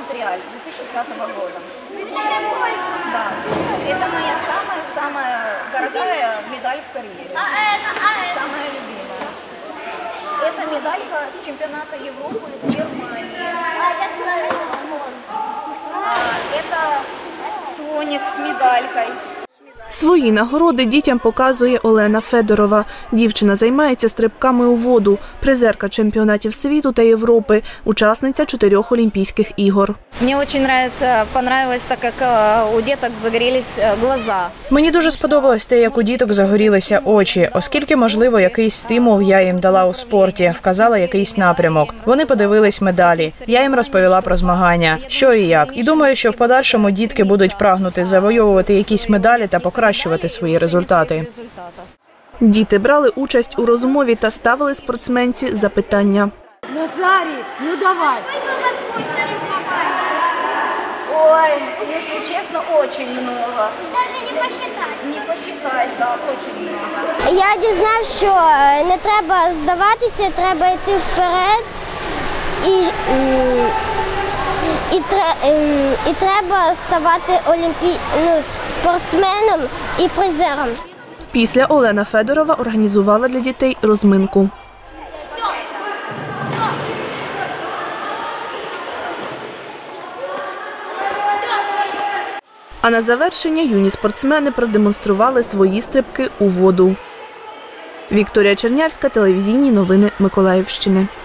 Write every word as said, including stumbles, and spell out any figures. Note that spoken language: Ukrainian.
Монреаль две тысячи пятого года. Да. Это моя самая-самая дорогая медаль в карьере. Самая любимая. Это медалька с чемпионата Европы в Германии. А это слоник с медалькой. Свої нагороди дітям показує Олена Федорова. Дівчина займається стрибками у воду, призерка чемпіонатів світу та Європи, учасниця чотирьох Олімпійських ігор. Мені дуже подобається, понравилось, так як у діток загорілись глаза. Мені дуже сподобалось те, як у діток загорілися очі, оскільки, можливо, якийсь стимул я їм дала у спорті, вказала якийсь напрямок. Вони подивились медалі. Я їм розповіла про змагання, що і як. І думаю, що в подальшому дітки будуть прагнути завойовувати якісь медалі та покращувати свої результати. Діти брали участь у розмові та ставили спортсменці запитання. Назарій, ну давай. Ой, если честно, очень много. Даже не посчитать. Не посчитать, да, очень много. Я дізнався, що не треба здаватися, треба йти вперед. І, і, і треба ставати олімпі... ну, спортсменом і призером. Після Олена Федорова організувала для дітей розминку. А на завершення юні спортсмени продемонстрували свої стрибки у воду. Вікторія Чернявська, телевізійні новини Миколаївщини.